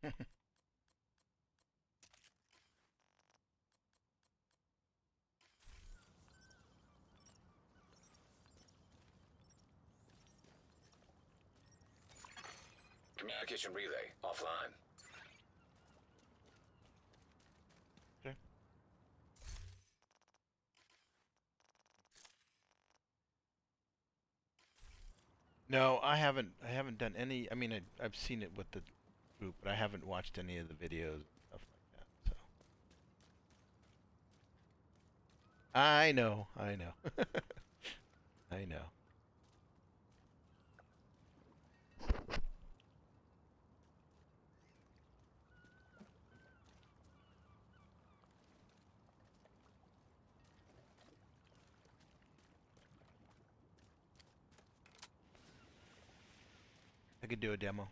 Communication relay offline. Okay. No, I haven't. I haven't done any. I mean, I've seen it with the group, but I haven't watched any of the videos and stuff like that. So I know. I know. I know. I could do a demo.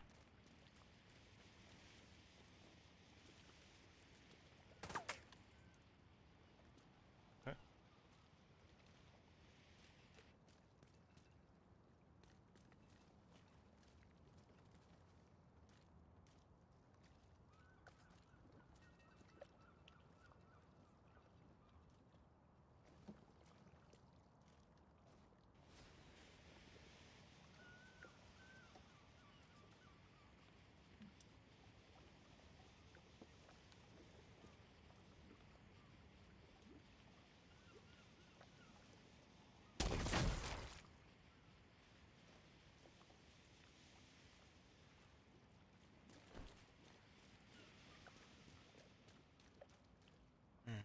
Okay. Mm.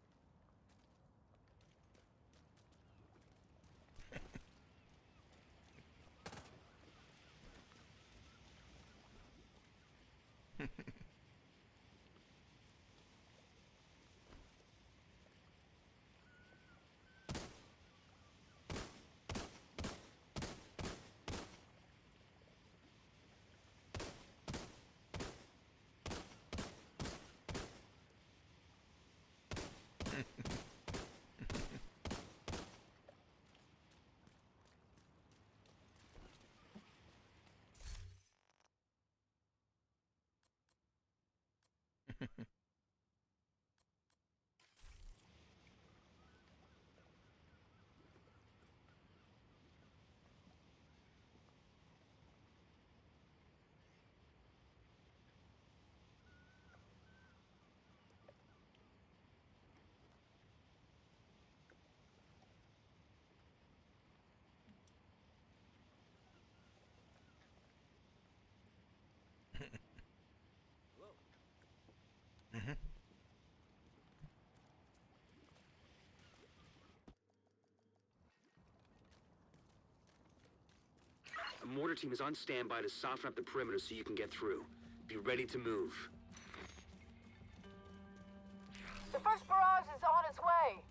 Mhm. A mortar team is on standby to soften up the perimeter so you can get through. Be ready to move. The first barrage is on its way.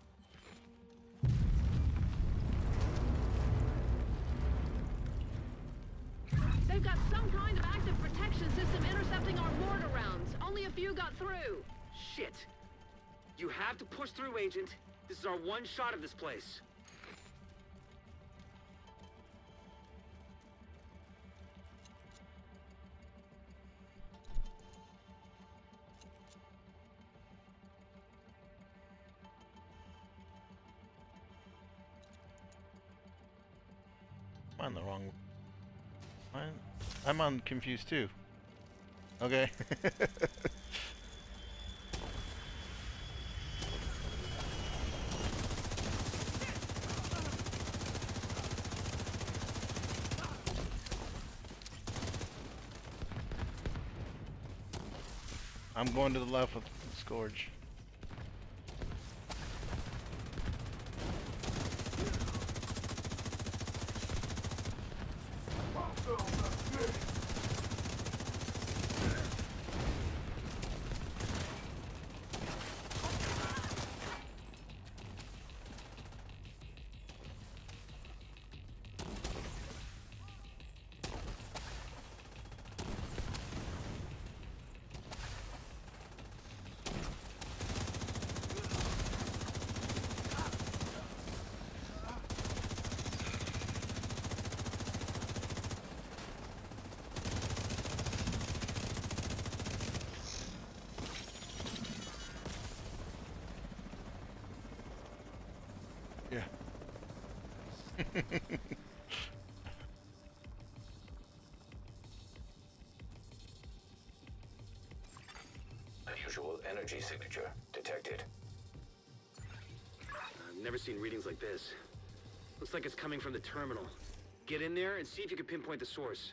They've got some kind of active protection system intercepting our mortar rounds. Only a few got through. Shit. You have to push through, Agent. This is our one shot at this place. I'm on the wrong. I'm on confused too. Okay. I'm going to the left with Scourge. Unusual energy signature detected. I've never seen readings like this. Looks like it's coming from the terminal. Get in there and see if you can pinpoint the source.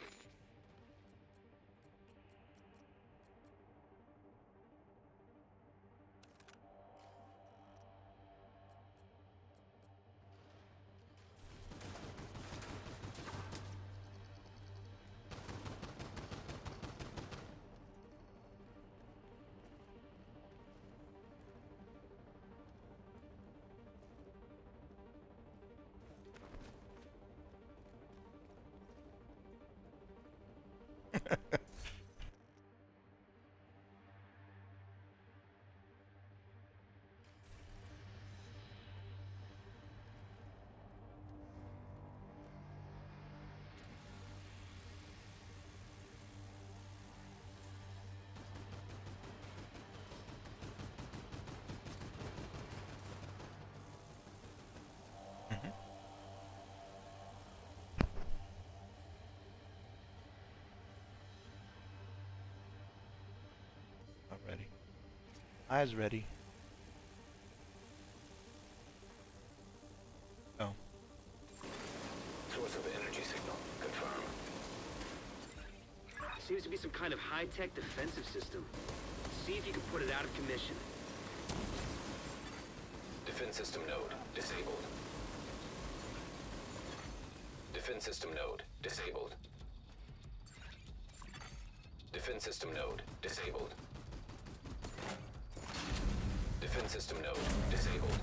Not ready. Eyes ready. Oh. Source of energy signal confirmed. Seems to be some kind of high-tech defensive system. See if you can put it out of commission. Defense system node disabled. Defense system node disabled. Defense system node disabled. Defense system node disabled.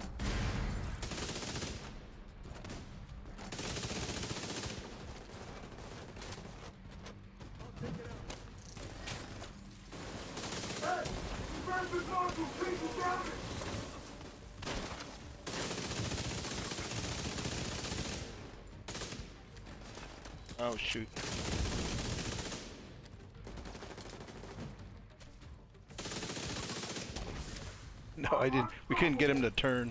Oh shoot. No, I didn't. We couldn't get him to turn.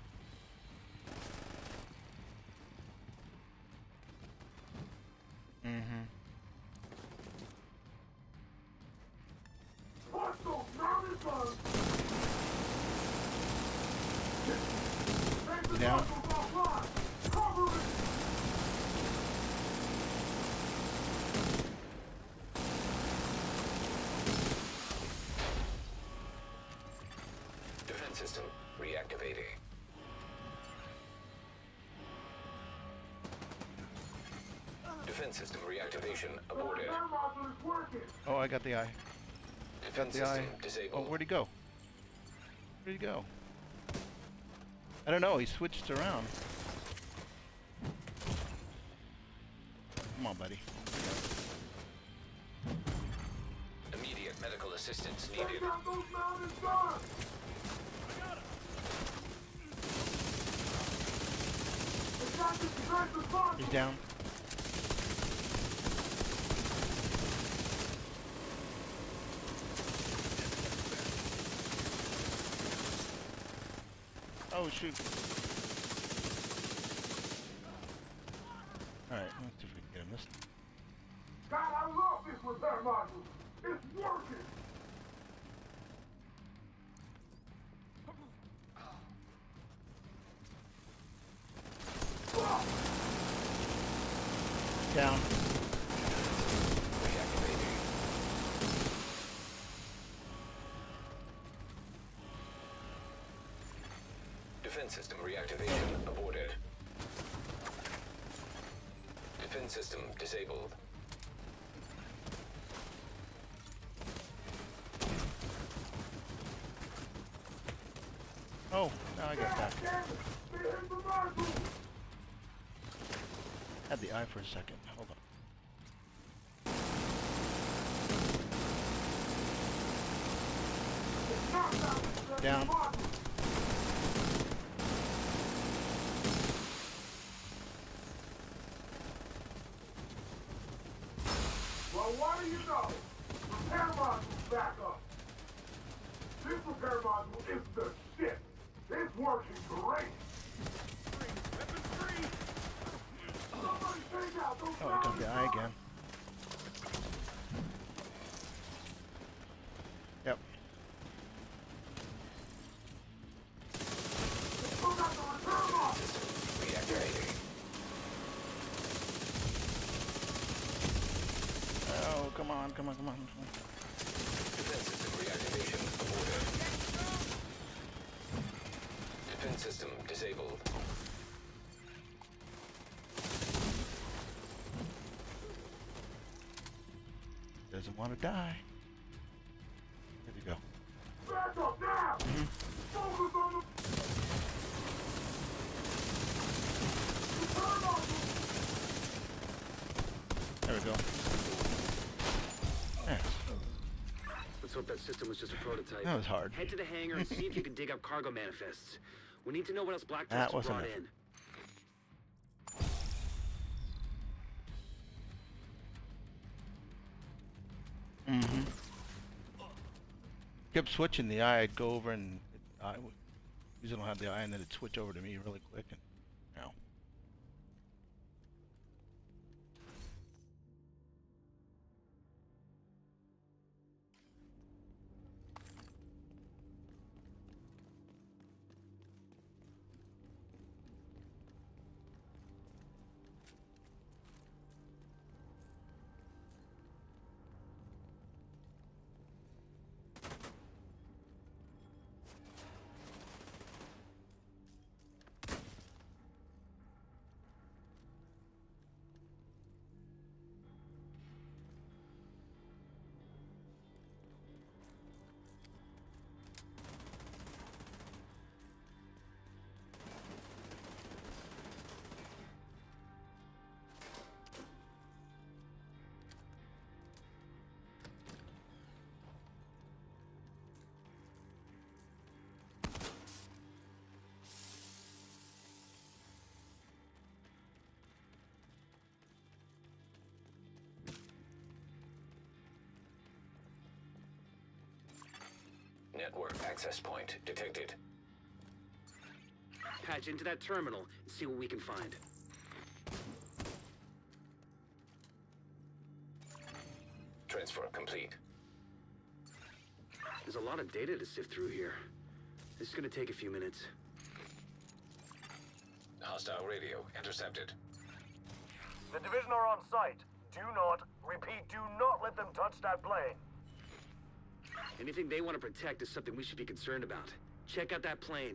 Down. Defense system reactivating. Defense system reactivation aborted. Oh, I got the eye. Defense The eye. system disabled. Oh, where'd he go? Where'd he go? I don't know. He switched around. Come on, buddy. Immediate medical assistance needed. He's down. Oh shoot. Alright, let's see if we can get him this time. God, I love this repair module. It's working. Down. Reactivating. Defense system reactivation aborted. Defense system disabled. Oh, now I got back. Had the eye for a second. Hold on. Down. Well, what do you know? Repair module's back up. This repair module is the shit. It's working great. Weapons free. Oh, I got the eye again. Yep. Reactivating. Oh, come on, come on, come on. Defense system reactivation aborted. Defense system disabled. Doesn't want to die. There we go. Back up now! Focus on the turn There we go. Yes. Let's hope that system was just a prototype. That was hard. Head to the hangar and see if you can dig up cargo manifests. We need to know what else Black That Tusk wasn't brought it. in. Mm-hmm. Kept switching the eye. I'd go over and I usually don't have the eye, and then it'd switch over to me really quick. And now, Network access point detected. Patch into that terminal and see what we can find. Transfer complete. There's a lot of data to sift through here. This is gonna take a few minutes. Hostile radio intercepted. The division are on site. Do not, repeat, do not let them touch that plane. Anything they want to protect is something we should be concerned about. Check out that plane.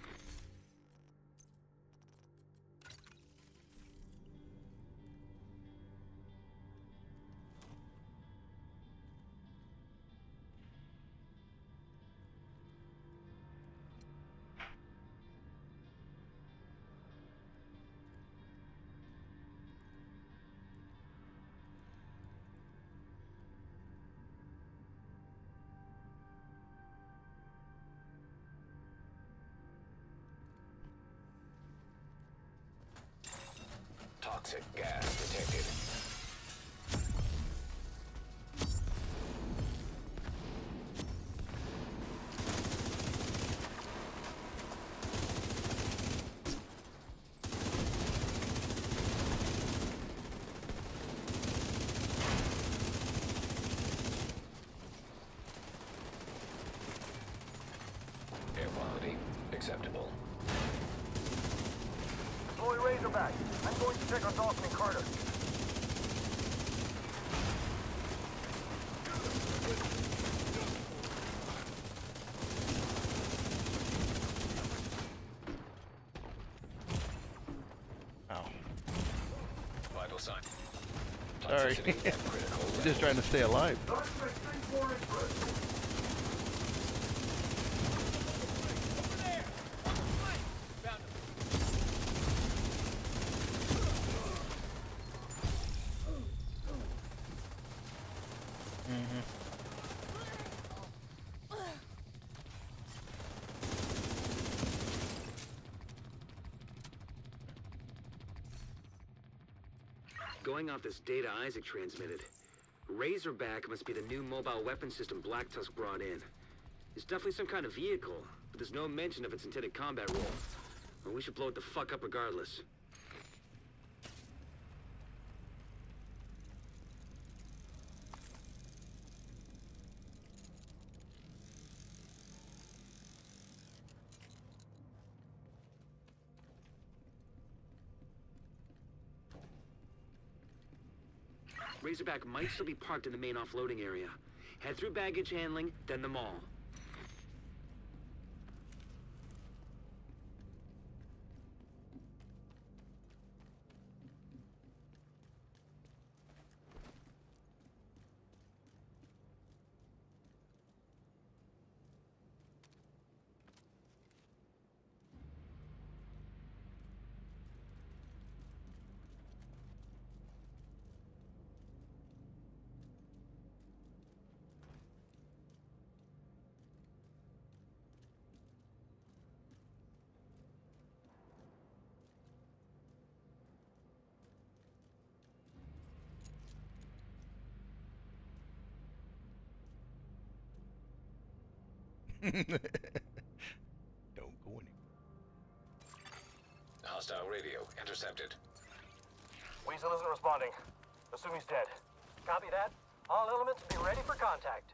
Toxic gas detected. Air quality acceptable. Deploy Razorback. I'm going to check on Dawson and Carter. oh, Vital sign. sorry. Toxicity and critical I'm just trying to stay alive. Let's make things more interesting. Going off this data Isaac transmitted, Razorback must be the new mobile weapon system Black Tusk brought in. It's definitely some kind of vehicle, but there's no mention of its intended combat role. Well, we should blow it the fuck up regardless. Razorback might still be parked in the main offloading area. Head through baggage handling, then the mall. Don't go anywhere. Hostile radio intercepted. Weasel isn't responding. Assume he's dead. Copy that. All elements be ready for contact.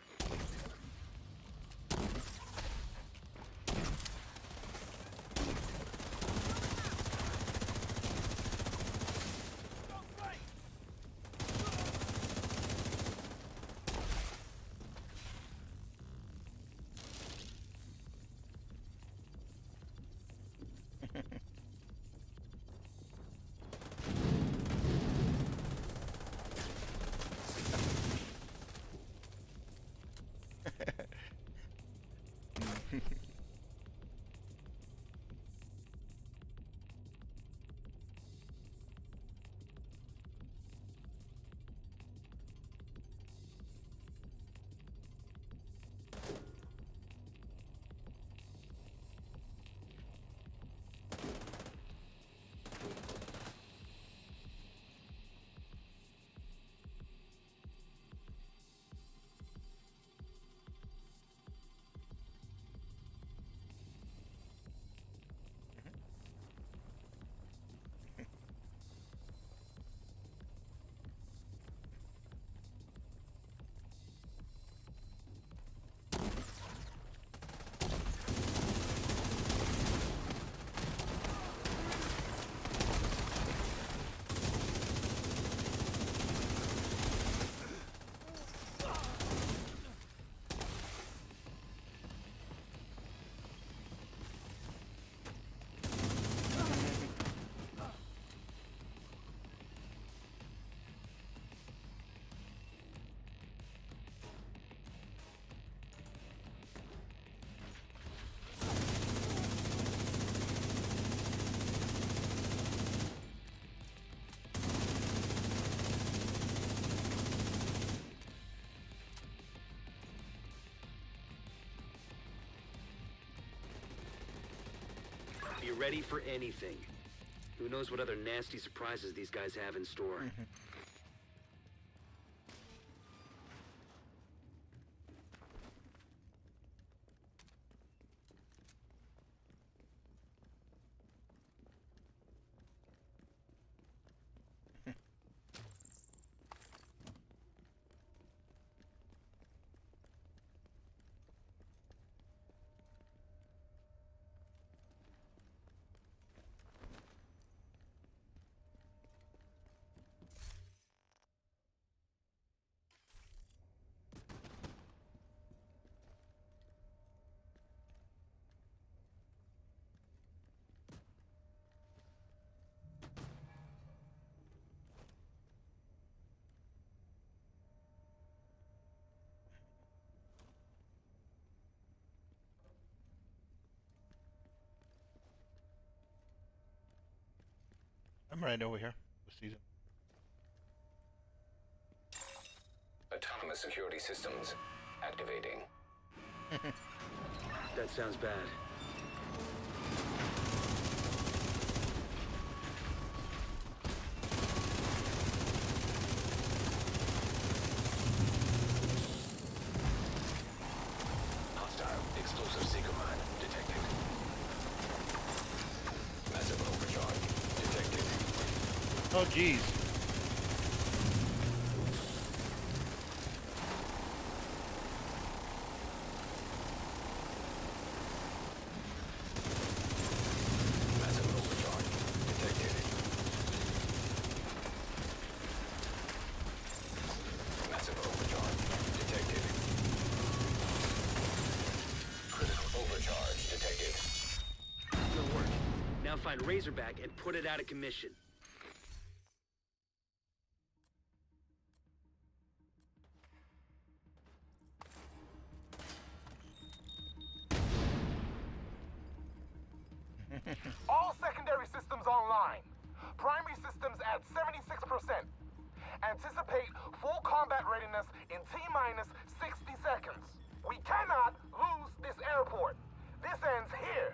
Be ready for anything. Who knows what other nasty surprises these guys have in store. I'm right over here with Season. Autonomous security systems activating. That sounds bad. Hostile explosive seeker mine detected. Massive overcharge detected. Oh, geez. Massive overcharge detected. find Razorback and put it out of commission. All secondary systems online. Primary systems at 76%. Anticipate full combat readiness in T-minus 60 seconds. We cannot lose this airport. This ends here.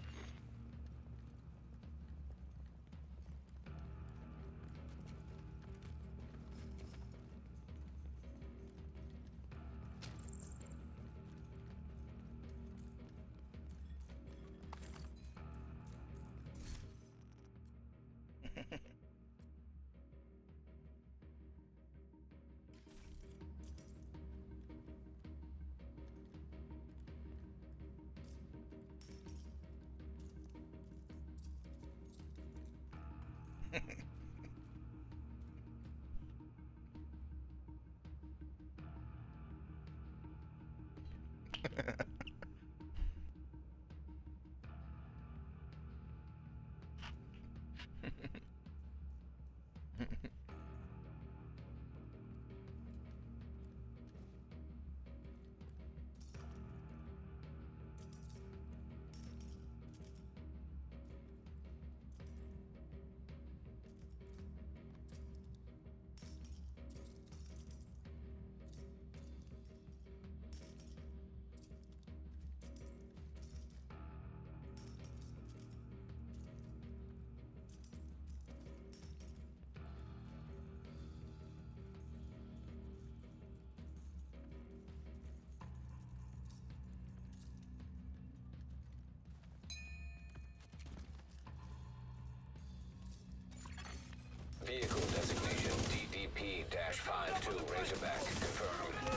Vehicle designation DDP-52 Razorback confirmed.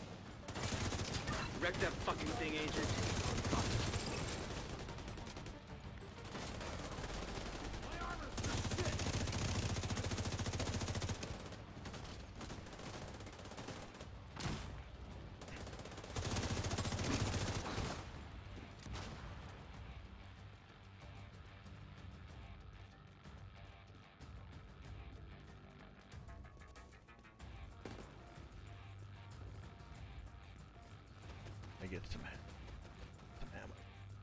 Wreck that fucking thing, Agent. I get some ammo.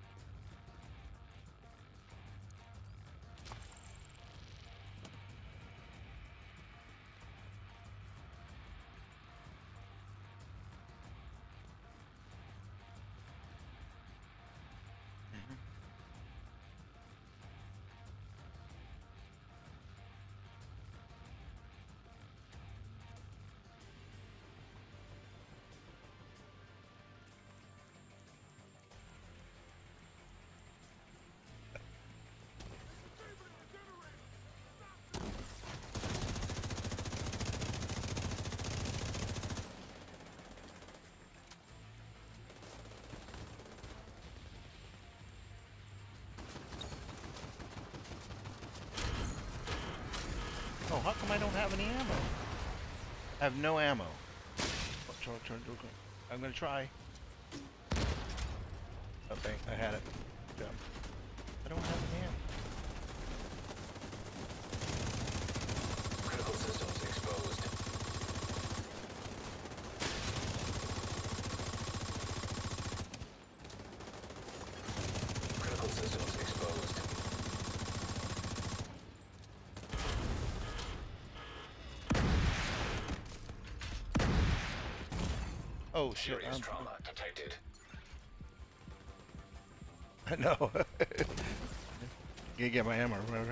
Oh, how come I don't have any ammo? I have no ammo. I'm gonna try. Okay, I had it. Yeah. I don't have any ammo. Critical systems exposed. Critical systems exposed. Oh shit! Serious trauma detected. I know. You get my ammo, remember?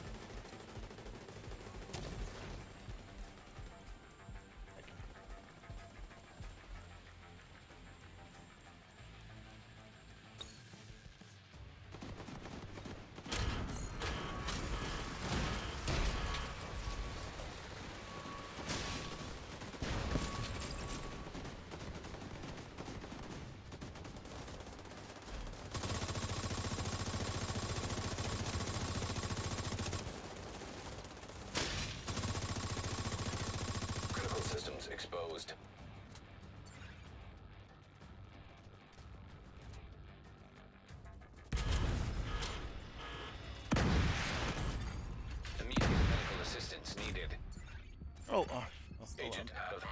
Systems exposed.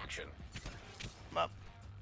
action. Come up.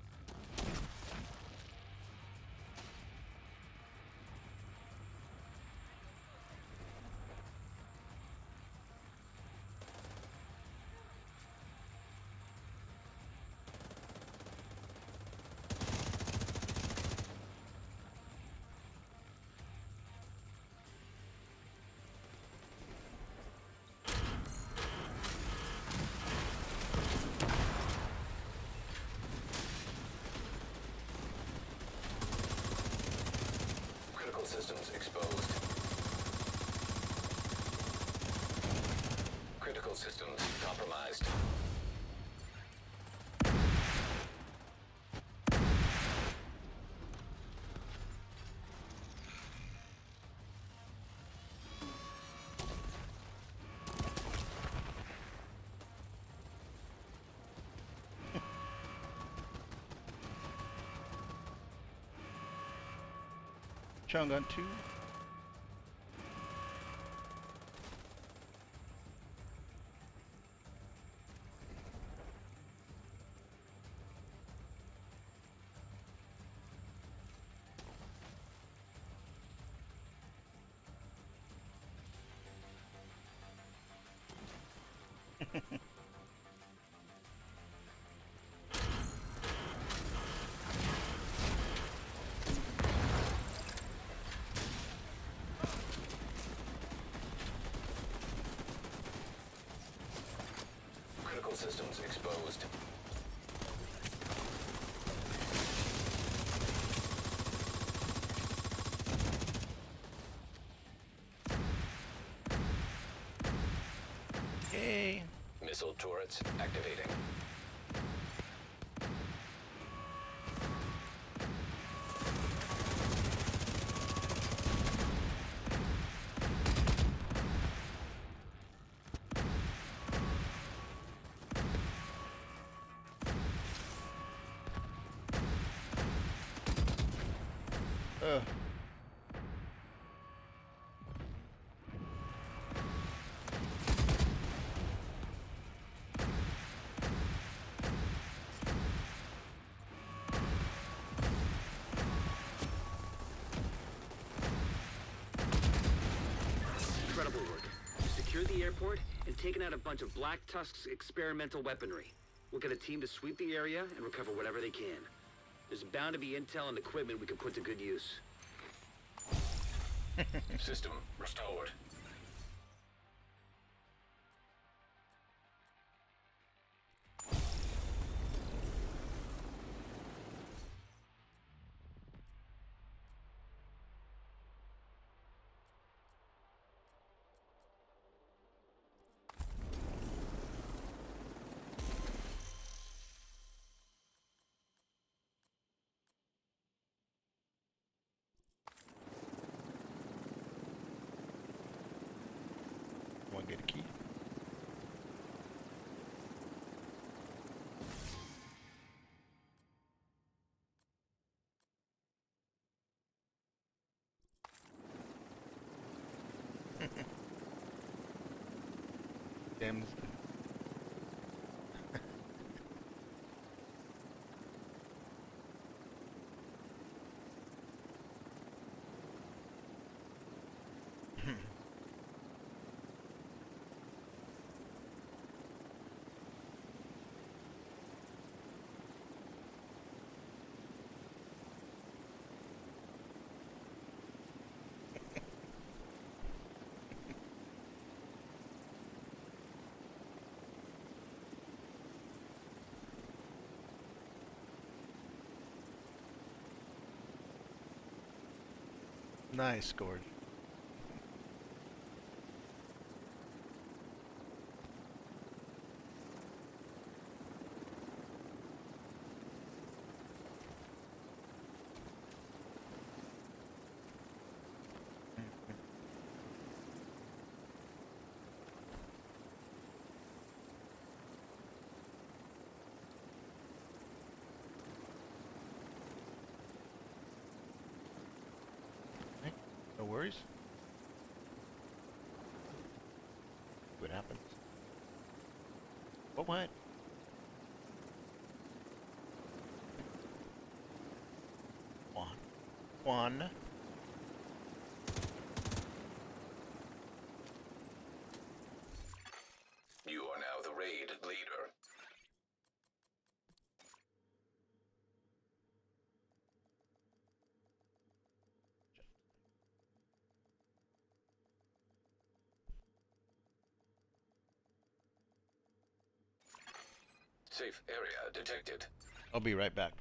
Critical systems exposed. Critical systems compromised. Chong-gun 2. Critical systems exposed. Yay. Missile turrets activating. Ugh. Incredible work. You secured the airport and taken out a bunch of Black Tusk's experimental weaponry. We'll get a team to sweep the area and recover whatever they can. There's bound to be intel and equipment we can put to good use. System restored. Want to get a key? Damn. Nice, Gorge. No worries. What happens? What? Juan. You are now the raid leader. Safe area detected. I'll be right back.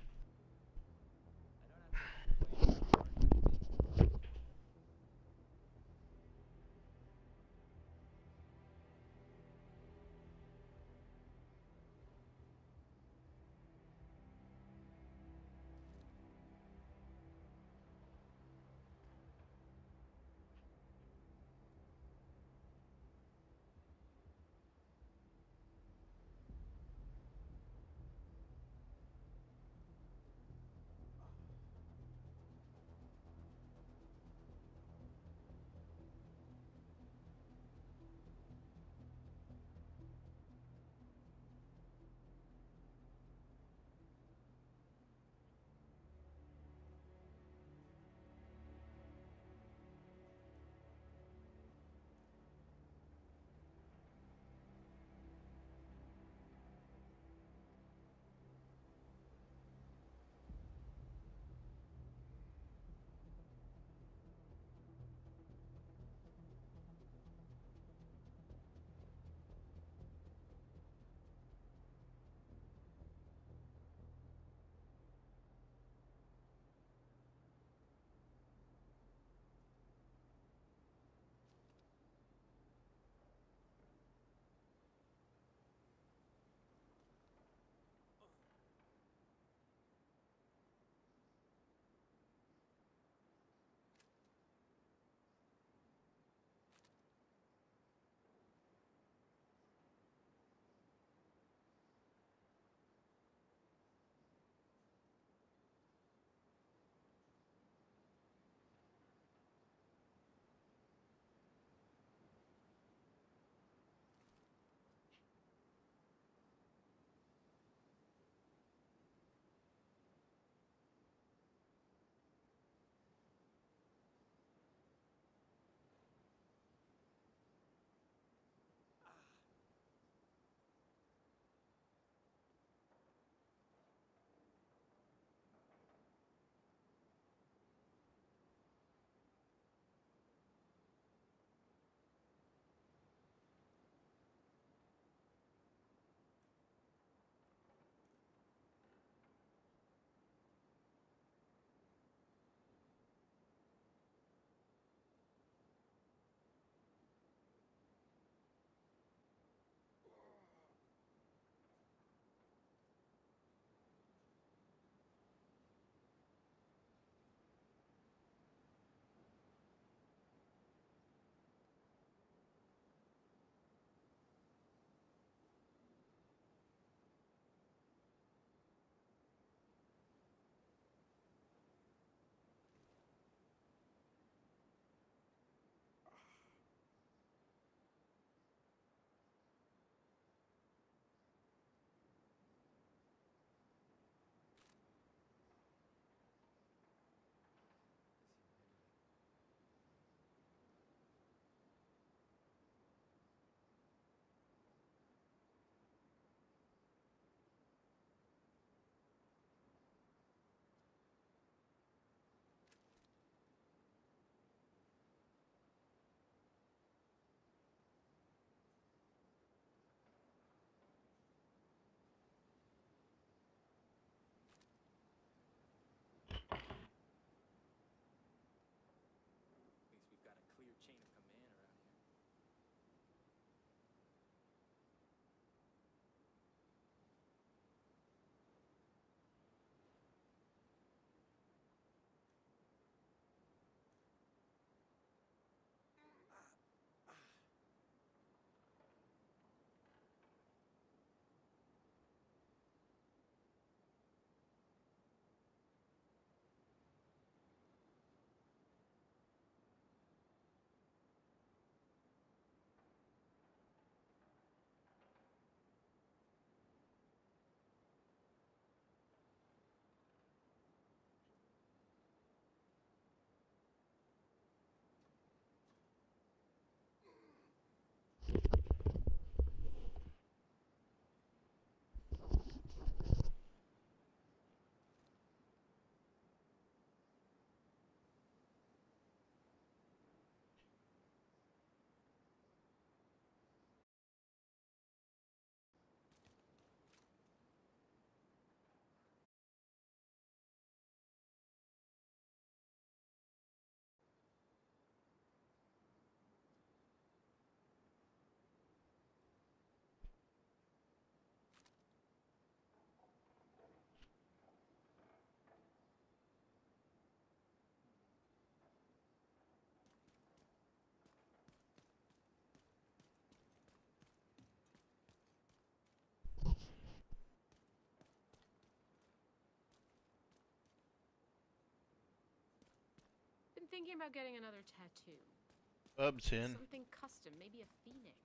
been thinking about getting another tattoo. Bub's in. Something custom, maybe a phoenix.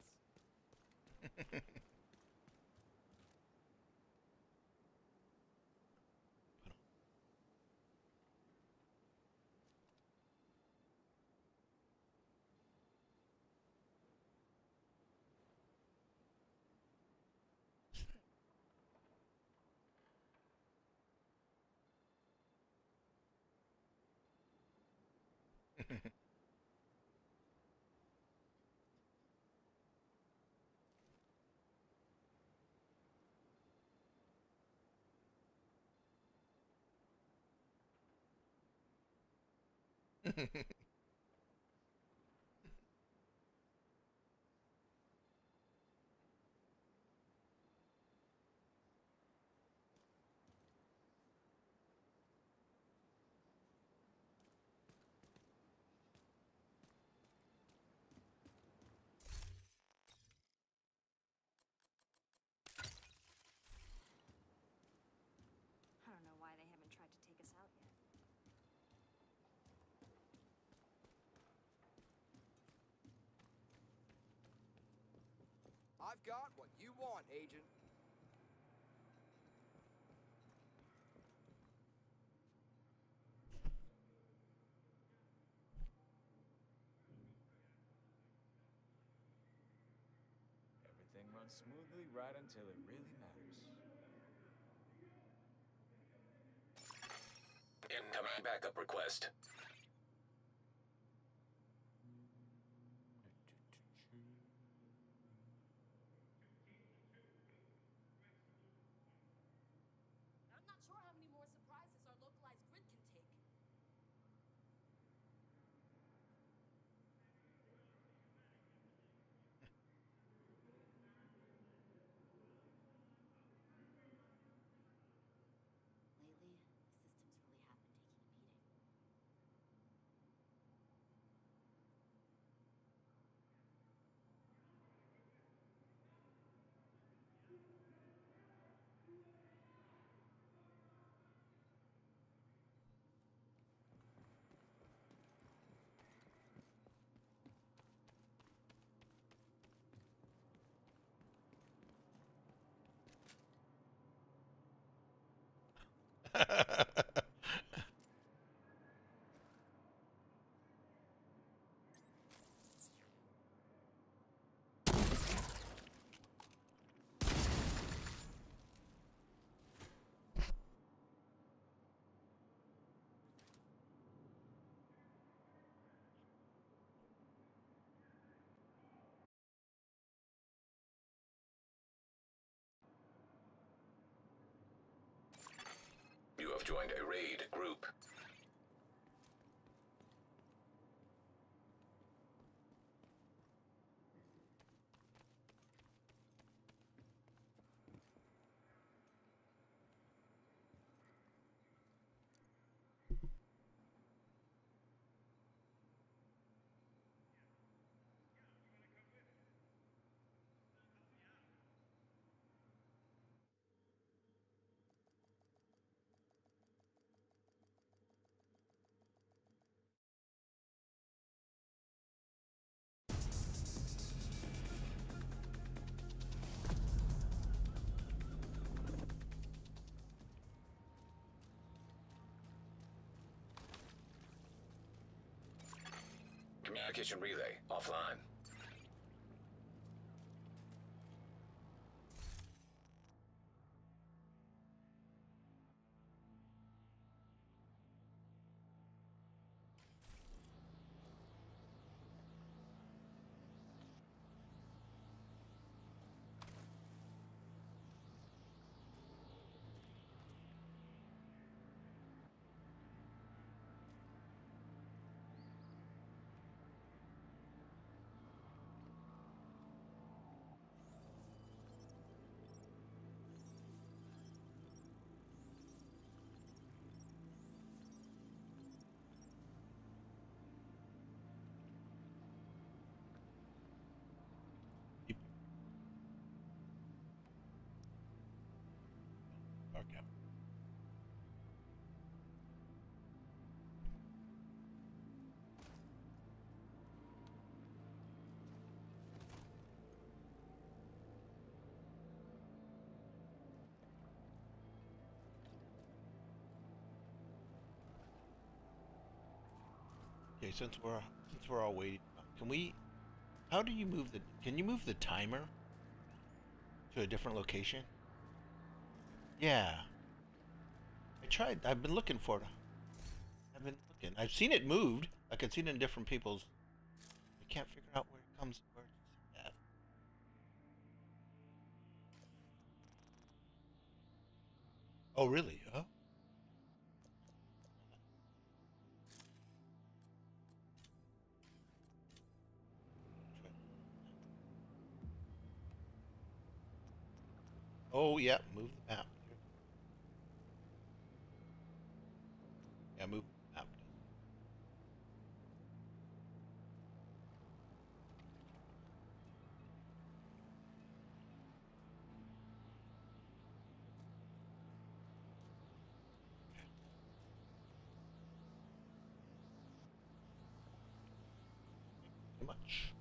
I don't know why they haven't tried to take us out yet. I've got what you want, Agent. Everything runs smoothly right until it really matters. Incoming backup request. I'm not sure how many more surprises our localized grid can take. Lately, systems really have been taking a beating. You have joined a raid group. Communication relay offline. Okay. Okay, since we're all waiting, can we? How do you move the? Can you move the timer to a different location? Yeah. I tried. I've been looking for it. I've been looking. I've seen it moved. I can see it in different people's. I can't figure out where it comes. Where it's at. Oh really? Huh? Oh yeah, move the map. Yeah, move the map. Too much.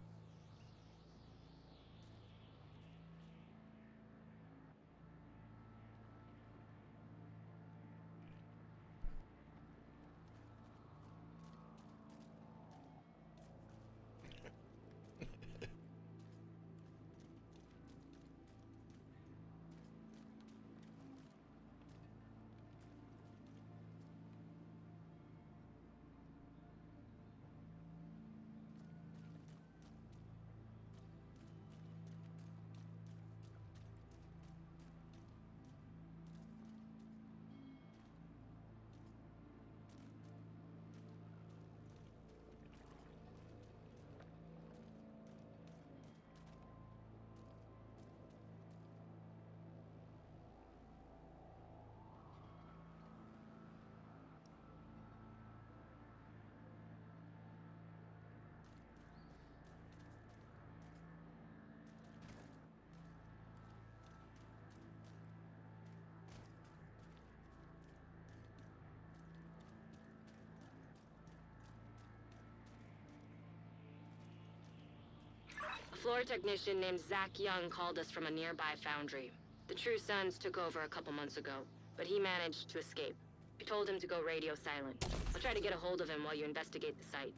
A floor technician named Zach Young called us from a nearby foundry. The True Sons took over a couple months ago, but he managed to escape. We told him to go radio silent. I'll try to get a hold of him while you investigate the site.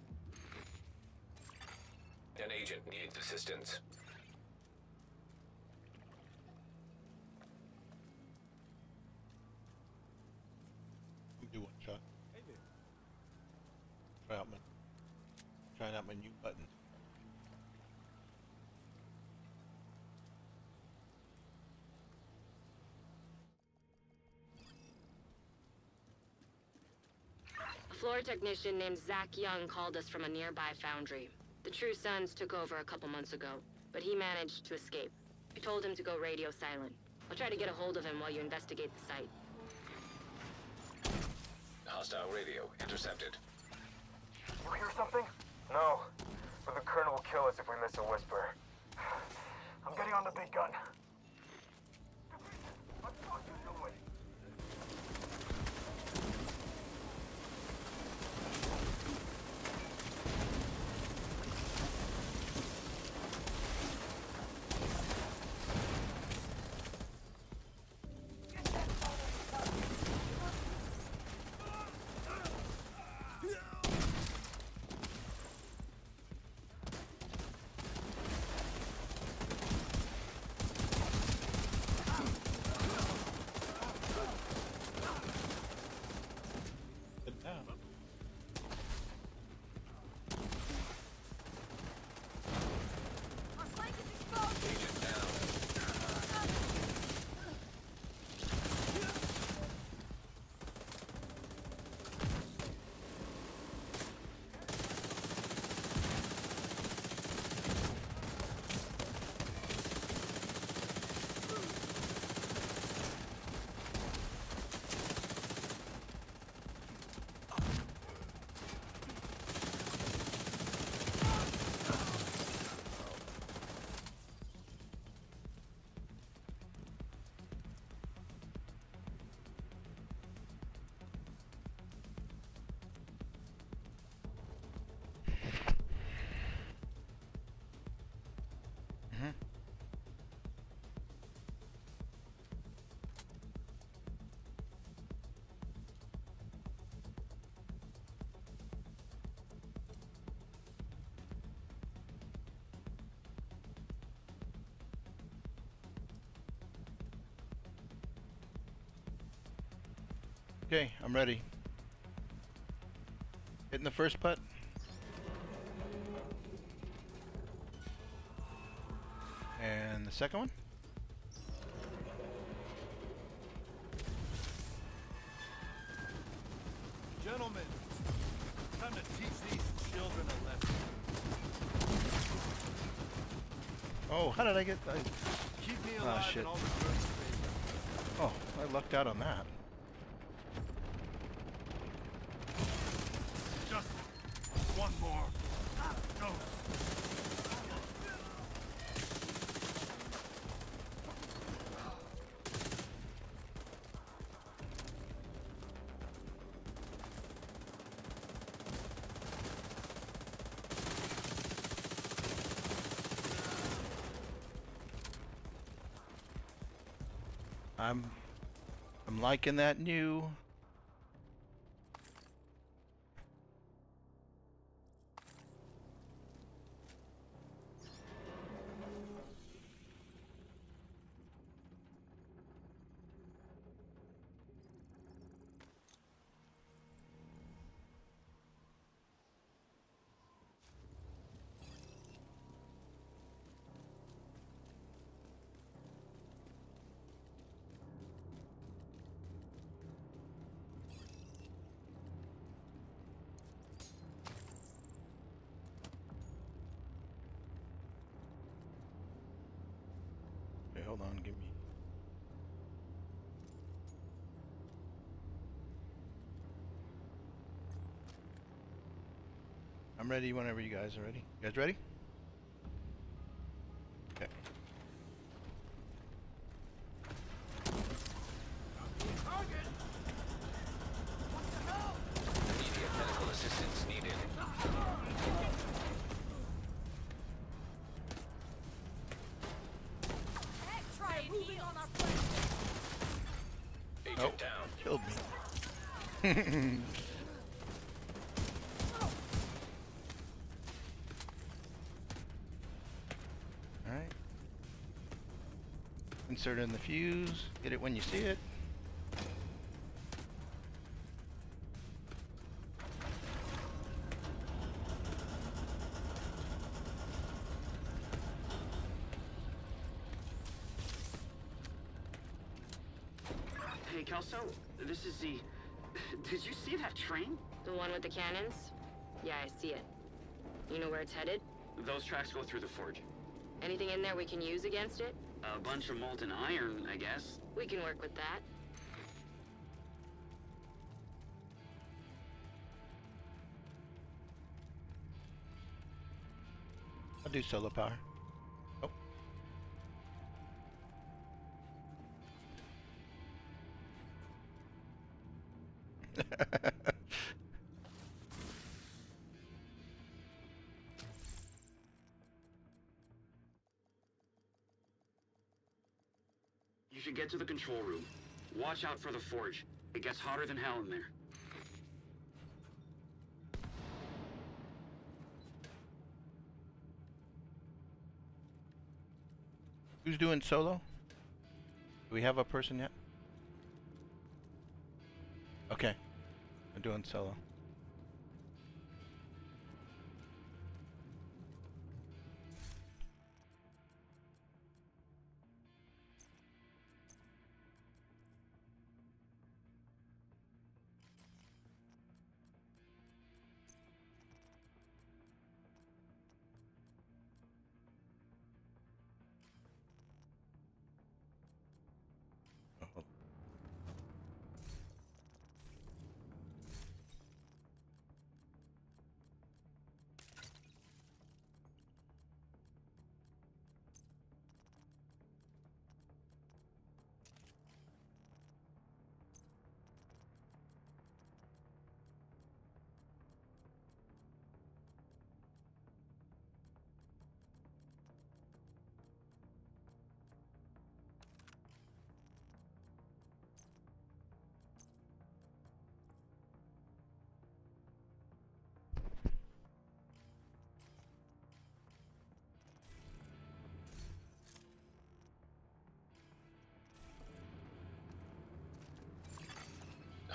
An agent needs assistance. Do one shot. Trying out my new button. A floor technician named Zach Young called us from a nearby foundry. The True Sons took over a couple months ago, but he managed to escape. We told him to go radio silent. I'll try to get a hold of him while you investigate the site. Hostile radio intercepted. You hear something? No. But the Colonel will kill us if we miss a whisper. I'm getting on the big gun. What the fuck are you doing? Okay, I'm ready. Hitting the first putt. And the second one. Gentlemen, time to teach these children a lesson. Oh, how did I get that? Keep me Oh, alive shit. and all the good space. Oh, I lucked out on that. Just one more. Go. I'm liking that new. Okay, hold on, give me. I'm ready whenever you guys are ready. You guys ready? Okay. Immediate medical assistance needed. Agent down. Killed me. Alright. Insert in the fuse. Get it when you see it. Hey, Kelso, this is the... Did you see that train? The one with the cannons? Yeah, I see it. You know where it's headed? Those tracks go through the forge. Anything in there we can use against it? A bunch of molten iron, I guess. We can work with that. I'll do solar power. Oh. You should get to the control room. Watch out for the forge. It gets hotter than hell in there. Who's doing solo? Do we have a person yet? Okay. I'm doing solo.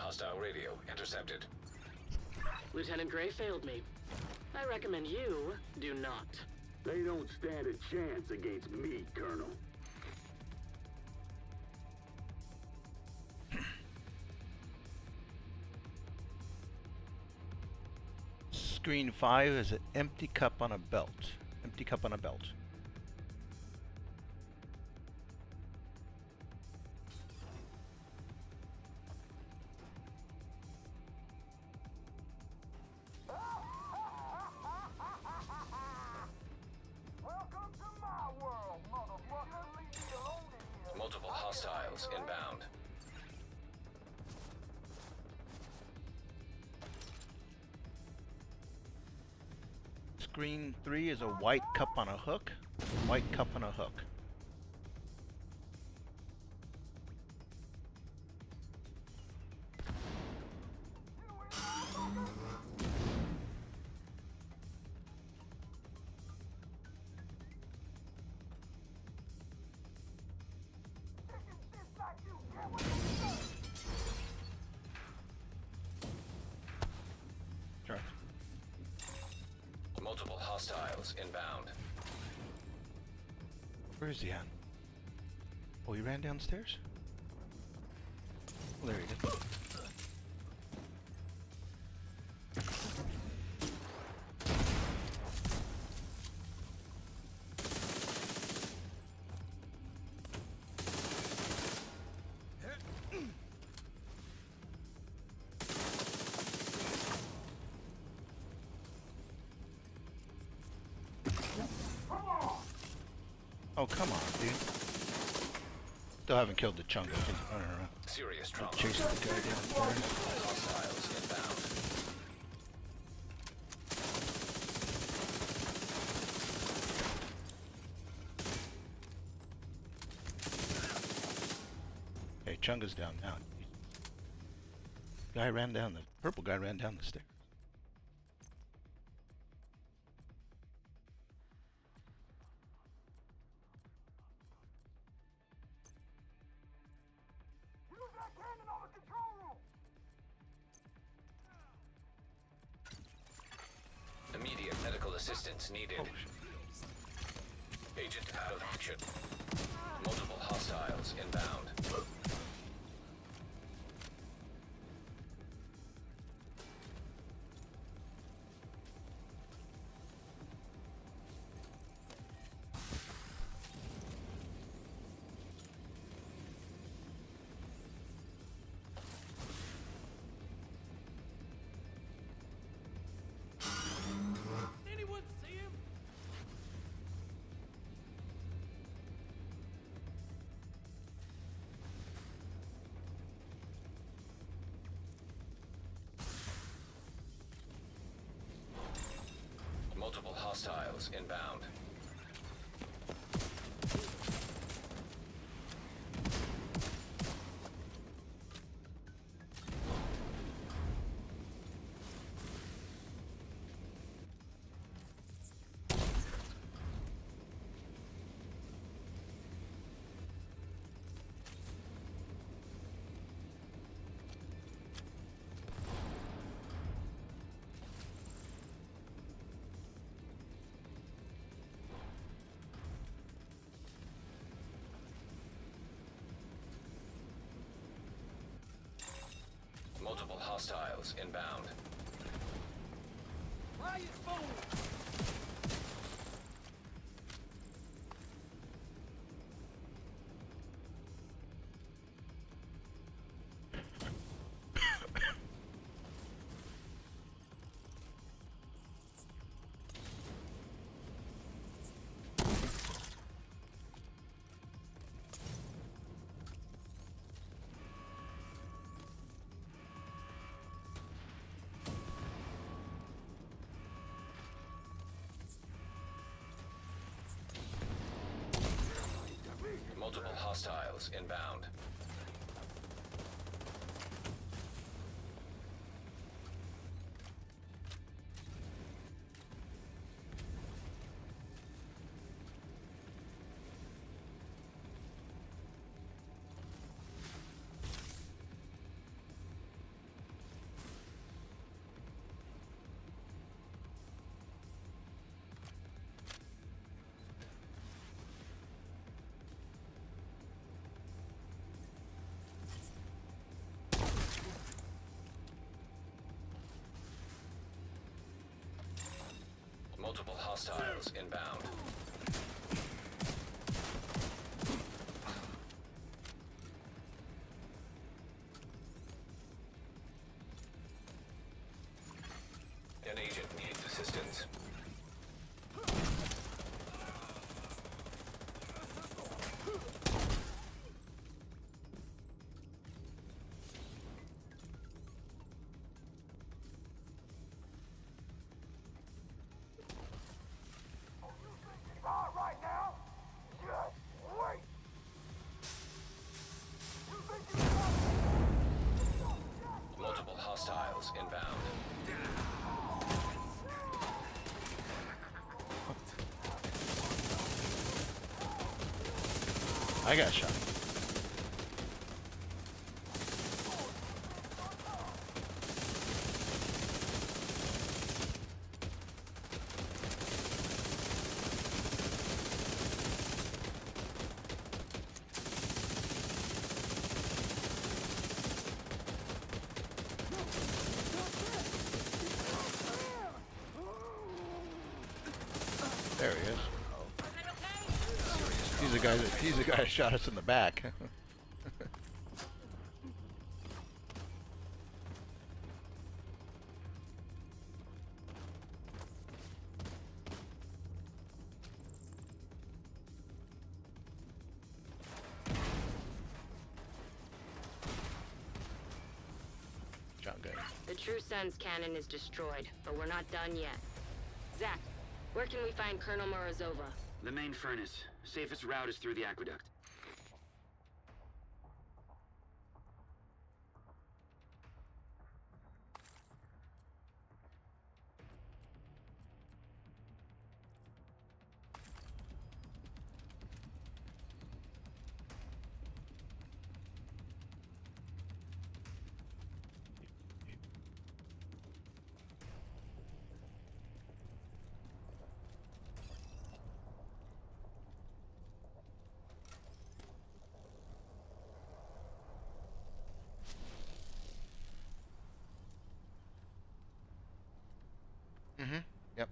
Hostile radio intercepted. Lieutenant Gray failed me. I recommend you do not. They don't stand a chance against me, Colonel. Screen 5 is an empty cup on a belt. Empty cup on a belt. Welcome to my world, motherfucker. Leave me alone in here. Multiple hostiles inbound. Screen 3 is a white cup on a hook. White cup on a hook. Sure. Multiple hostiles inbound. Where is he at? Oh, he ran downstairs? Oh, there he is. Oh, come on, dude. Still haven't killed the Chunga. He's running around. Serious trauma. Chasing the guy downstairs. Hostiles inbound. Okay, Chunga's down now. Guy ran down the purple guy ran down the stairs. Use that cannon on the control room. Immediate medical assistance needed. Agent out of action. Multiple hostiles inbound. Anyone see him? Multiple hostiles inbound. Multiple hostiles inbound. Riot phone! Multiple hostiles inbound. hostiles inbound. An agent needs assistance. Right now? Just wait! Multiple hostiles inbound. I got shot. There he is. He's the guy that shot us in the back. Shotgun. The True Sun's cannon is destroyed, but we're not done yet. Zach, where can we find Colonel Morozova? The main furnace. Safest route is through the aqueduct. Mm-hmm. Yep.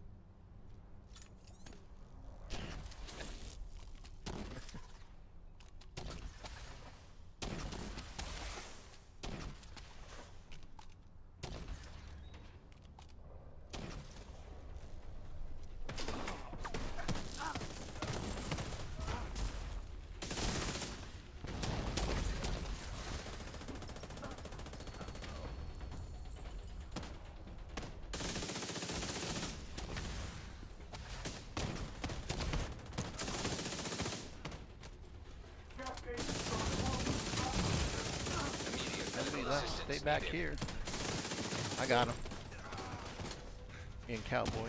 Stay back here. I got him. Me and Cowboy.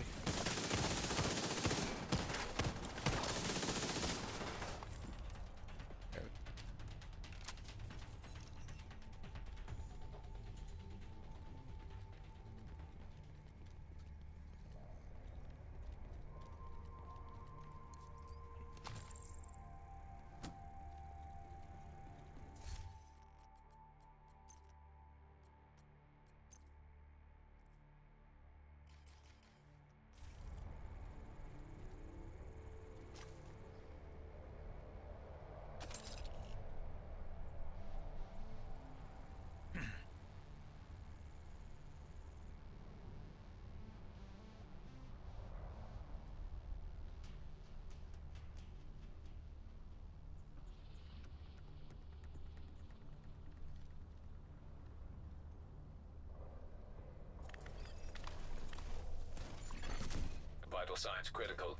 Vital signs critical.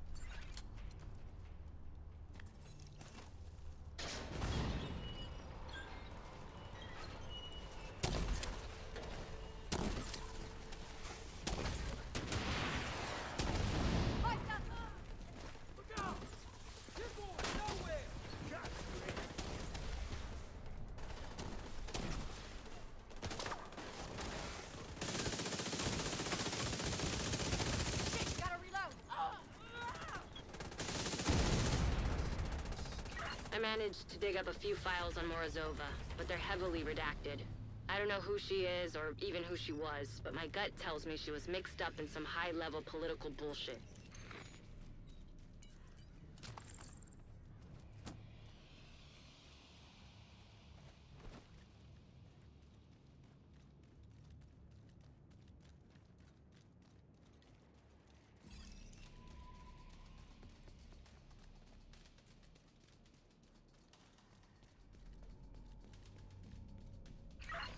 I managed to dig up a few files on Morozova, but they're heavily redacted. I don't know who she is or even who she was, but my gut tells me she was mixed up in some high-level political bullshit.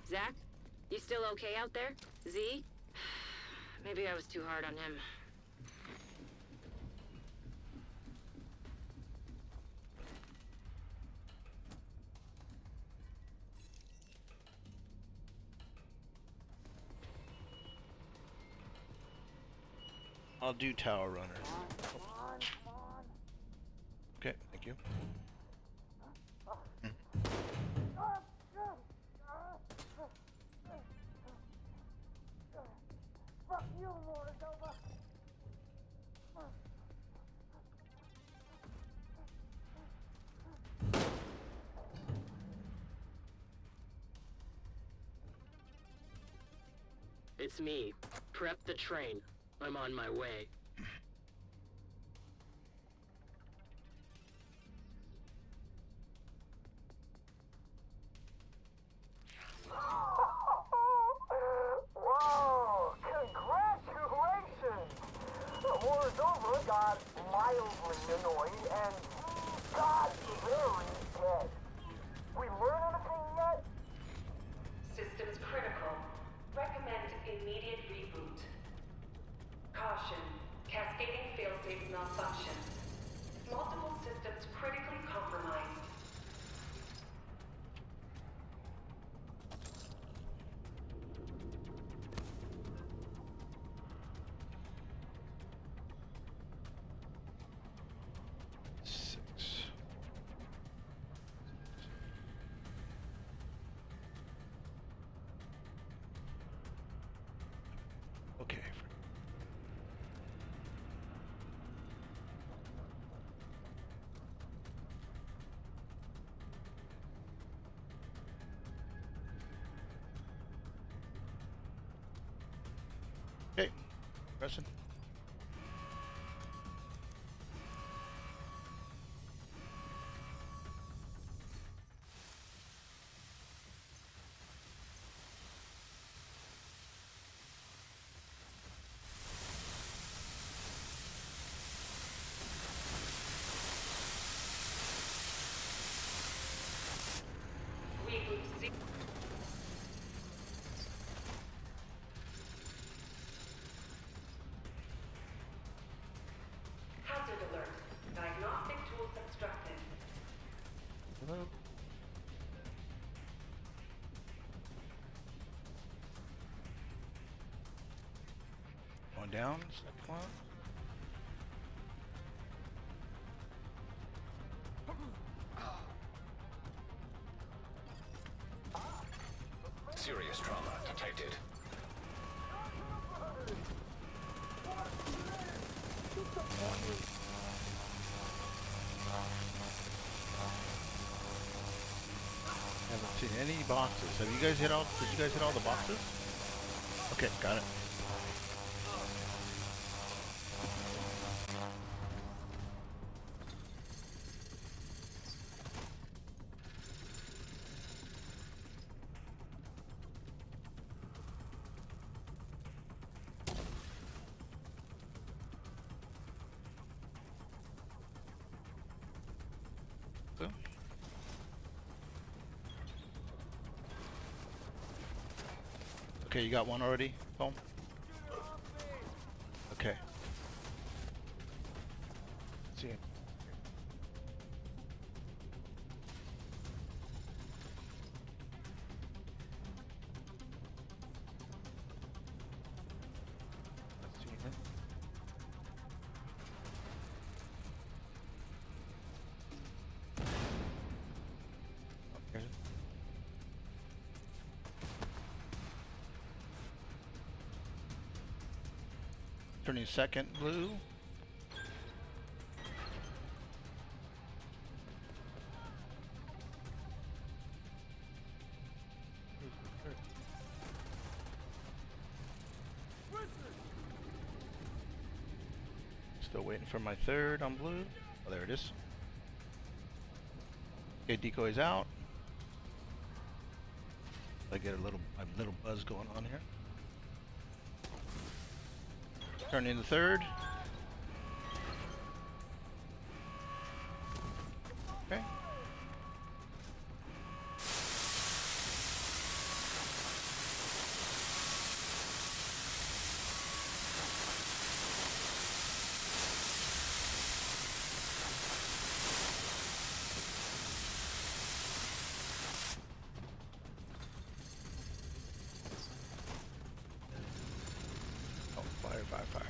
Zach? You still okay out there? Z? Maybe I was too hard on him. I'll do Tower Runner. Okay, thank you. Fuck you, Mordekaiser. It's me. Prep the train. I'm on my way. Whoa! Congratulations! The war is over, got mildly annoyed, and got very dead. We learn anything yet? Systems critical. Recommend immediate reboot. Caution. Cascading failsafe malfunction. Multiple systems critically compromised. Okay. Okay. Pressing. Reboot Z. Hazard alert. Diagnostic tools obstructed. Hello. Going down. Second one. Serious trauma detected. Haven't seen any boxes. Have you guys hit all? Did you guys hit all the boxes? Okay, got it. Okay, you got one already, Tom? Okay. See. Turning second blue. Still waiting for my third on blue. Oh, there it is. Okay, decoy's out. I get a little buzz going on here. Turning the third. Okay. fire.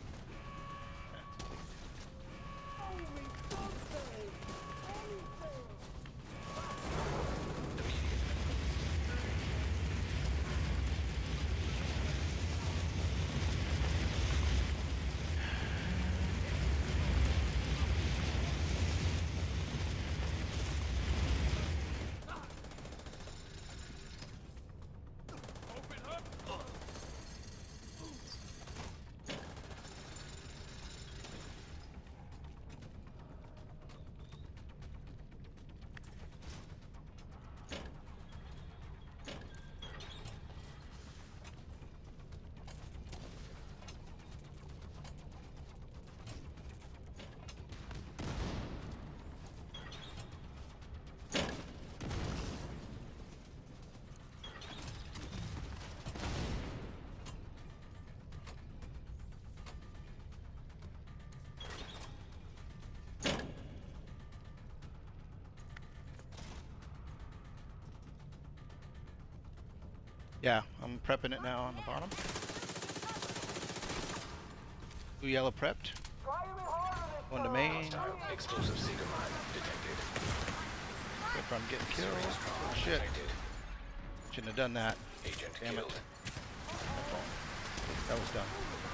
Yeah, I'm prepping it now on the bottom. Blue yellow prepped. Going to main. Explosive seeker mine detected. If I'm getting killed. Oh, shit. Shouldn't have done that. Agent Damn killed. it. That was dumb.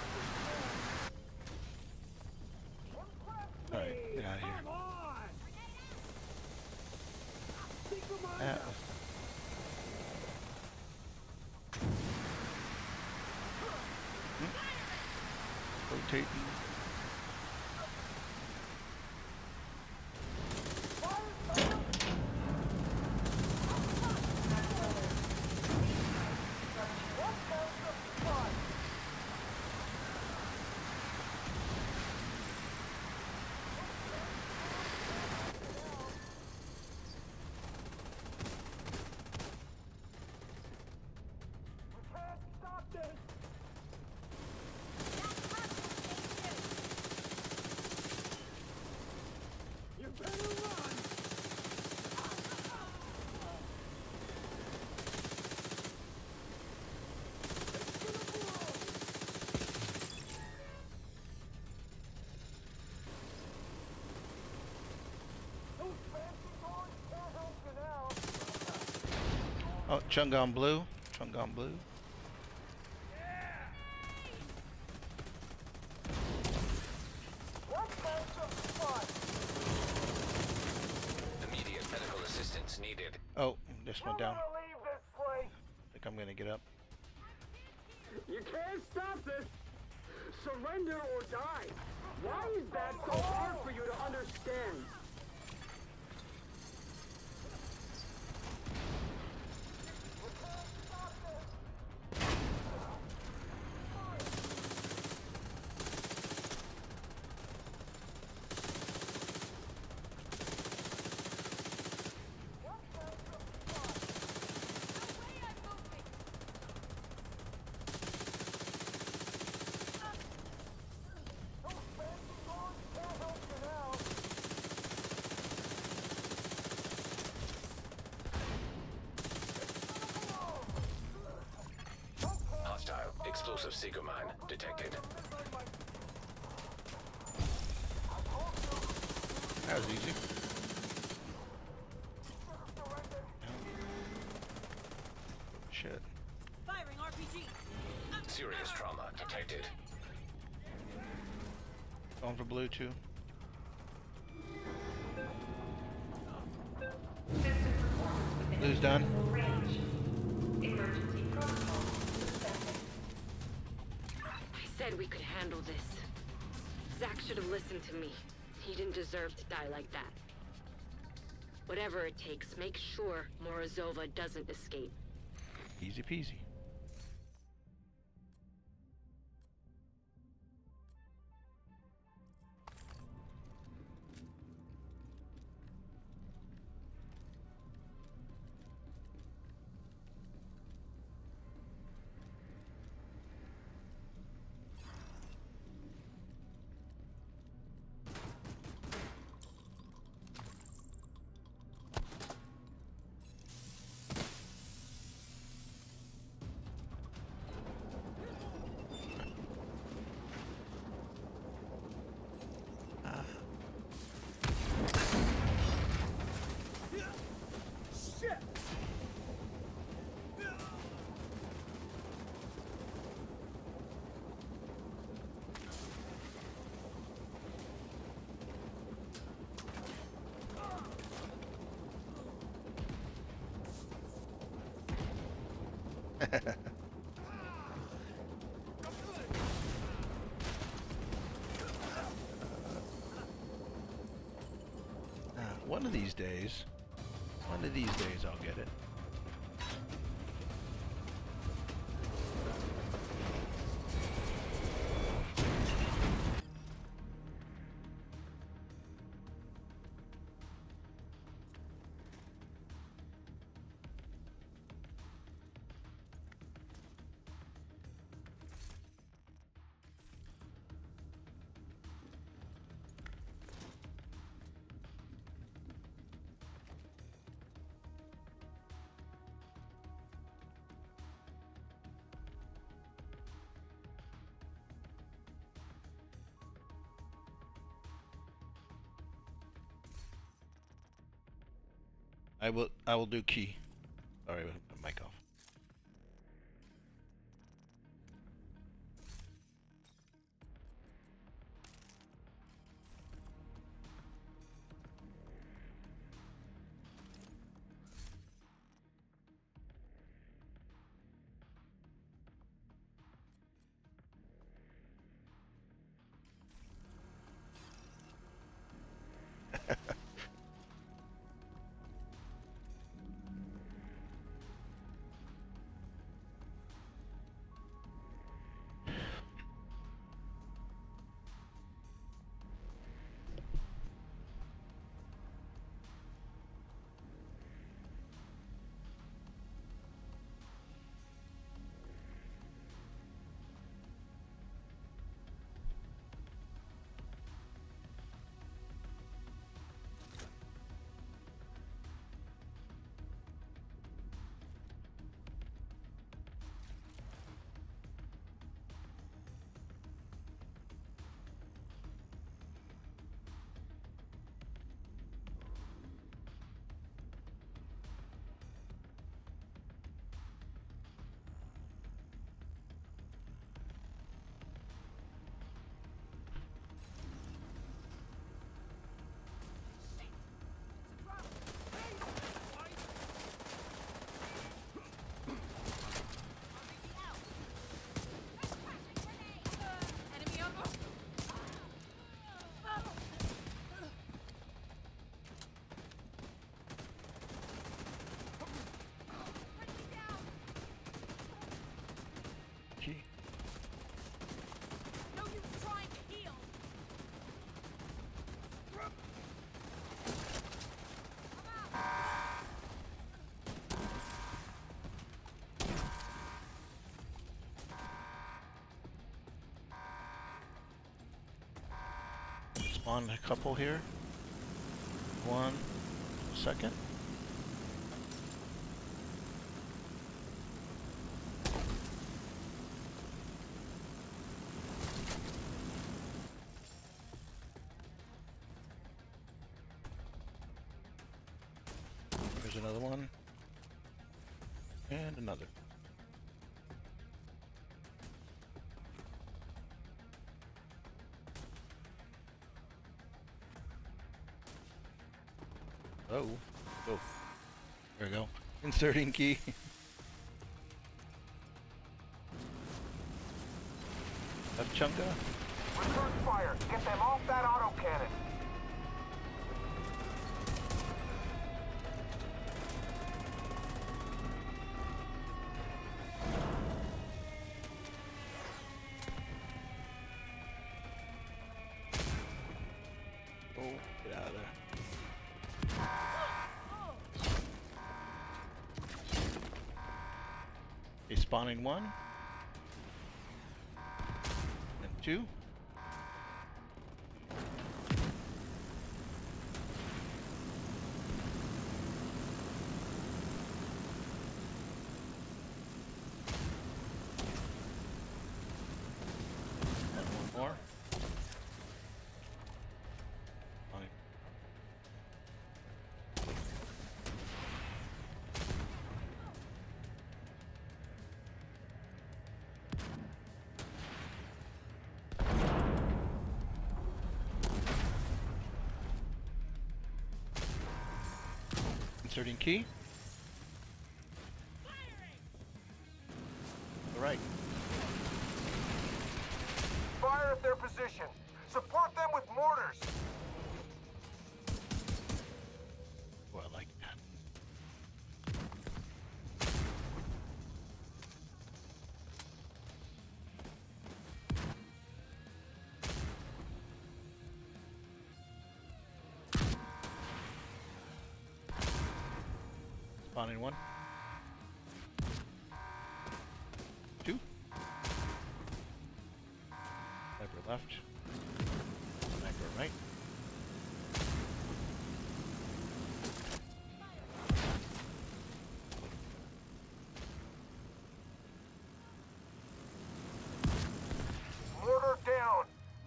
Alright, get out of here. That was rotating. Oh, Chungon blue. Chungon blue. Immediate medical assistance needed. Oh, this went down. I think I'm gonna get up. You can't stop this! Surrender or die! Why is that so hard for you to understand? Hostile explosive seeker mine detected. That was easy. Shit. Firing RPG. Serious trauma detected. Going for blue too. Blue's done. Emergency protocol suspended. I said we could handle this. Zach should have listened to me. He didn't deserve to die like that. Whatever it takes, make sure Morozova doesn't escape. Easy peasy. One of these days I'll get it. I will do key. Sorry, my mic off. Spawn a couple here. 1 second. There's another one. And another. Oh. Oh. There we go. Inserting key. Left Chunka. Return fire. Get them off that autocannon. Oh, get out of there. Okay, spawning 1. And 2. And 1 more. Spawning. Inserting key. fire at their position. Support them with mortars. Oh, I like that. Spawning one. Two. Sniper left. Sniper right. Mortar down.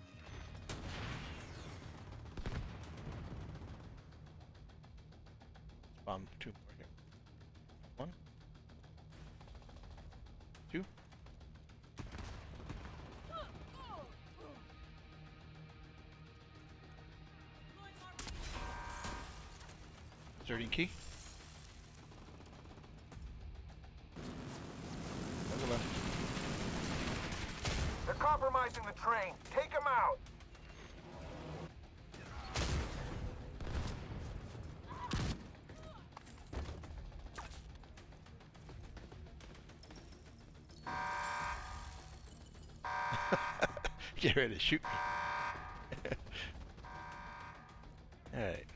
Bomb two more here. One. Two. Inserting key. Over left. They're compromising the train. Take them out. Get ready to shoot me. Alright.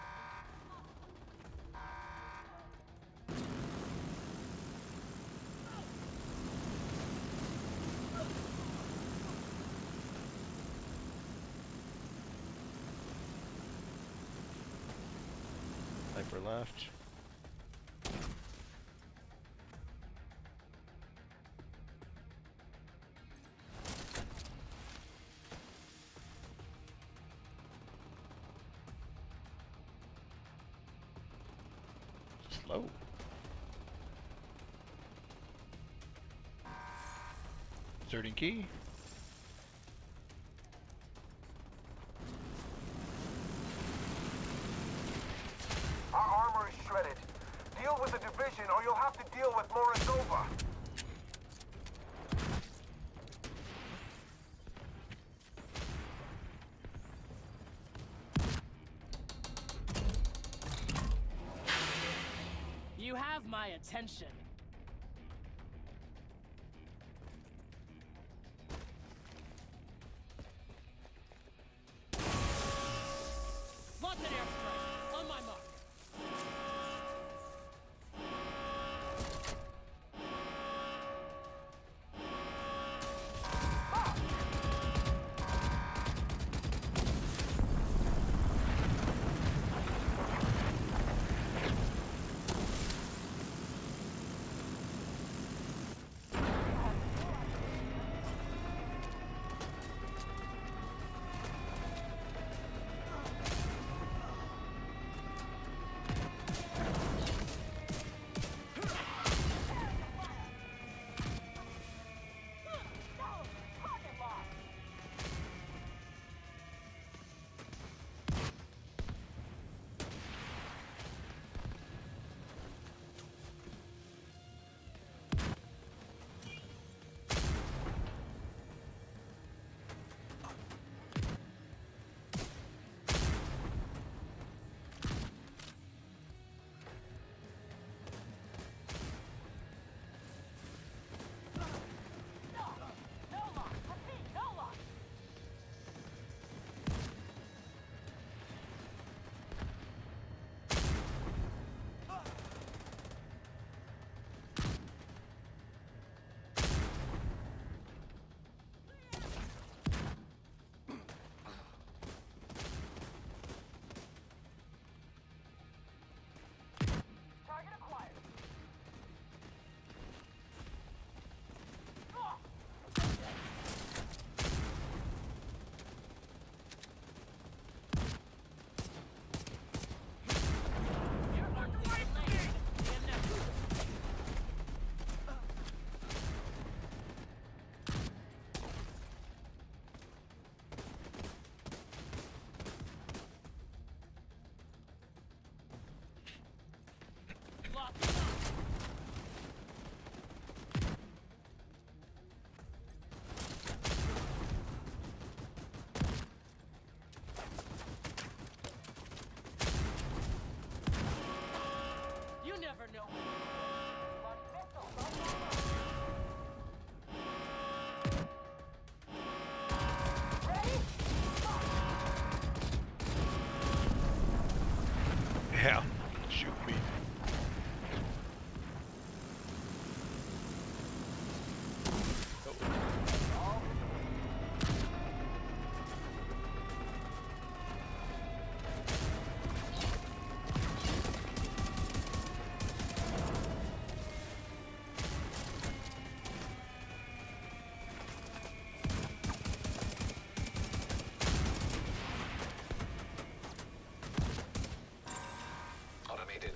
Sniper left. Slow. Inserting key. Our armor is shredded. Deal with the division or you'll have to deal with Morozova. You have my attention. Launch an airstrike. On my mark.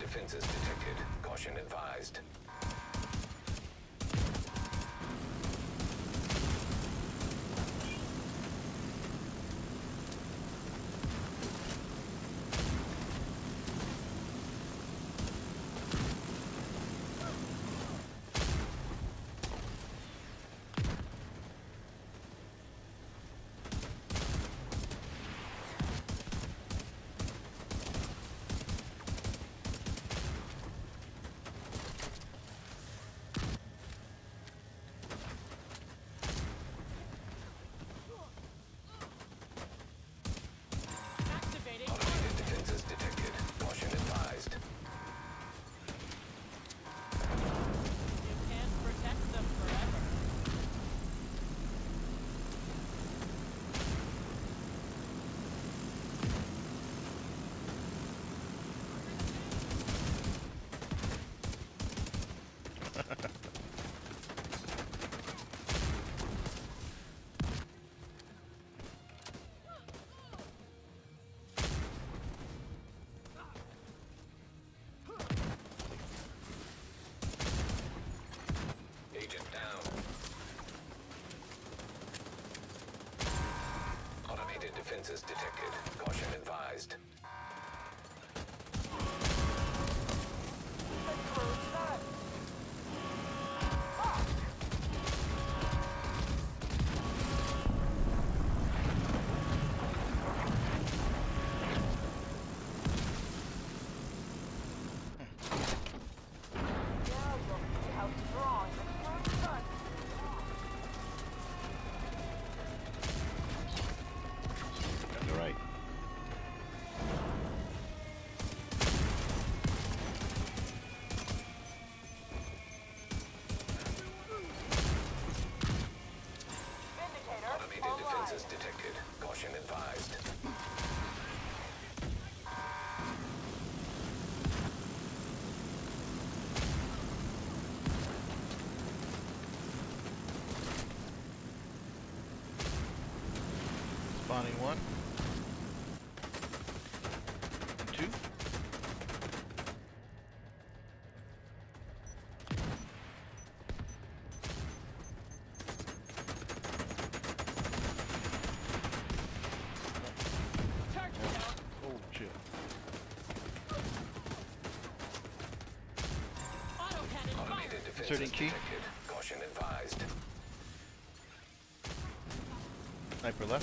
defenses detected. Caution advised. Automated defenses detected. Caution advised. You can't protect them forever. Agent down. Automated defenses detected. Caution advised. That's right. Automated defenses detected. Caution advised. Spawning one. Two. Oh shit. Automated defenses Inserting key. detected. Caution advised. Sniper left.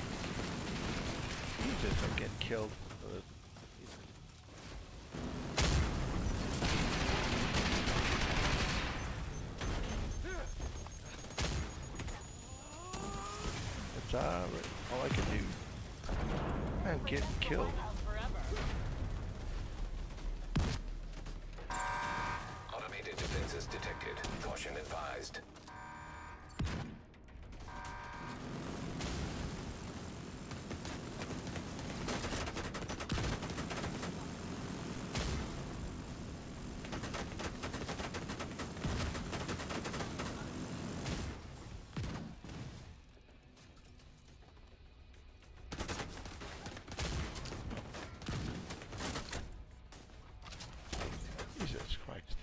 Jesus, I'm getting killed. It's all I can do. I'm getting killed. Automated defenses detected. Caution advised. Jesus Christ.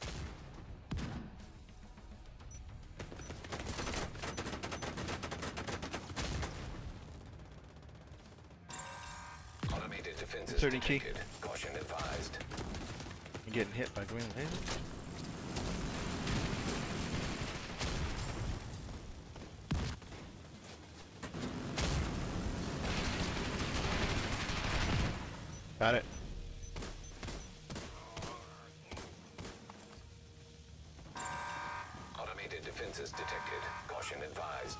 Automated defenses Inserting key. detected. Caution advised. I'm getting hit by green lasers. Got it. Automated defenses detected. Caution advised.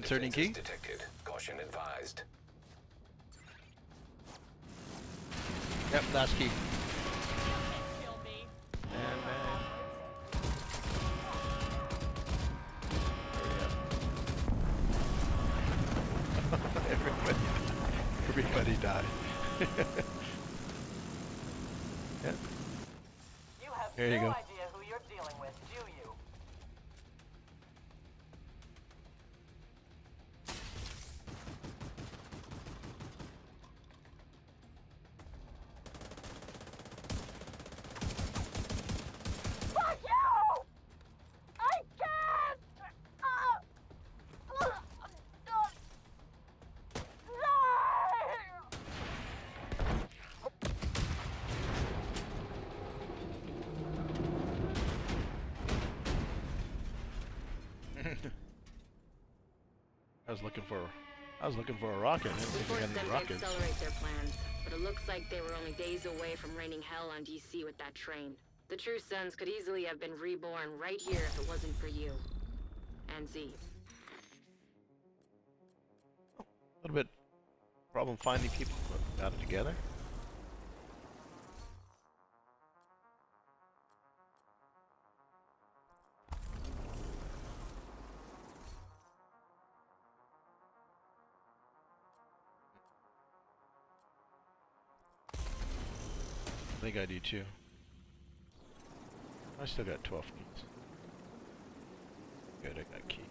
Inserting key. Detected. Caution advised. Yep, last key. You can't kill me. And everybody died. Yep. You have There you no go. idea who you're dealing with, do you? Fuck you! I can't! I was looking for a rocket. I didn't We think we forced had them any to rockets. accelerate their plans, but it looks like they were only days away from raining hell on DC with that train. The True Sons could easily have been reborn right here if it wasn't for you. And Z. A little bit problem finding people who got it together. I think I do too. I still got 12 keys. Good, I got key.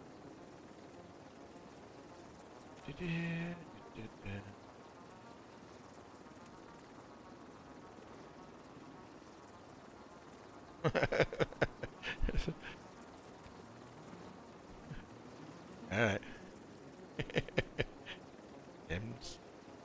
All right. M's.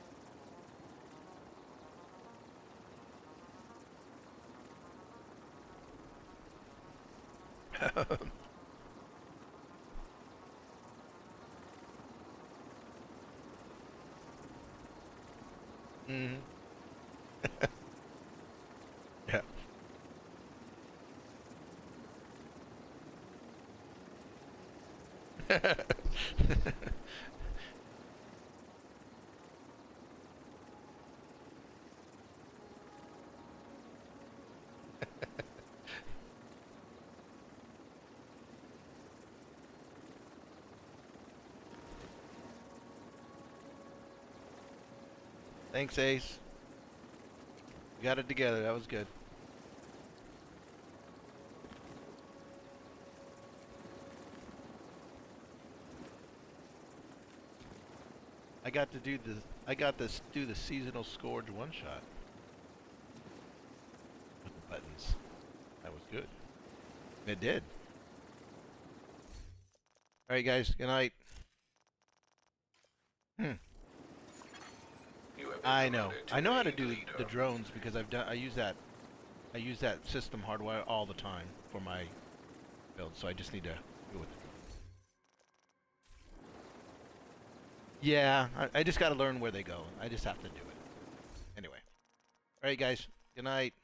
Mm-hmm. Yeah. Thanks, Ace. We got it together. That was good. I got to do the seasonal Scourge one shot with the buttons. That was good. It did. All right, guys. Good night. I know. I know how to do the drones because I use that system hardware all the time for my build. So I just need to deal with it. Yeah, I just got to learn where they go. I just have to do it. Anyway. All right, guys. Good night.